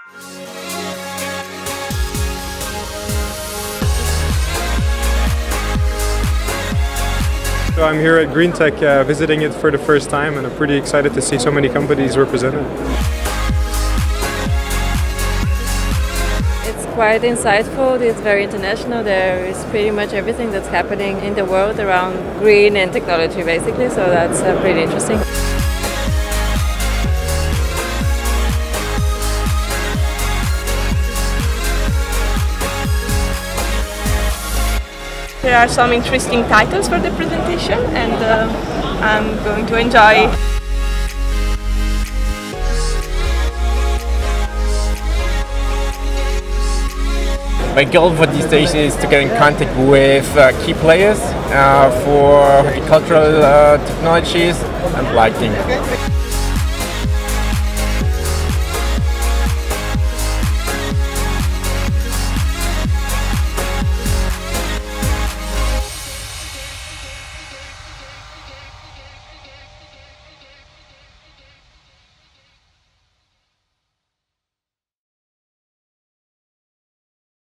So I'm here at GreenTech visiting it for the first time, and I'm pretty excited to see so many companies represented. It's quite insightful, it's very international, there is pretty much everything that's happening in the world around green and technology basically, so that's pretty interesting. There are some interesting titles for the presentation, and I'm going to enjoy. My goal for this station is to get in contact with key players for horticultural technologies and lighting.